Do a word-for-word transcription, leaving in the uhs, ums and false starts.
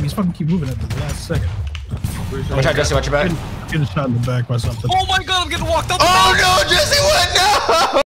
He's fucking keep moving at the last second. I'm gonna try Jesse, watch your back. Getting shot in the back by something. Oh my god, I'm getting walked up. Oh no, Jesse, what? No!